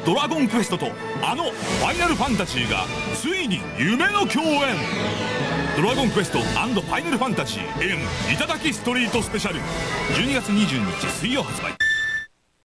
ドラゴンクエストとあのファイナルファンタジーがついに夢の共演。ドラゴンクエスト&ファイナルファンタジー in 頂きストリートスペシャル、12月22日水曜発売。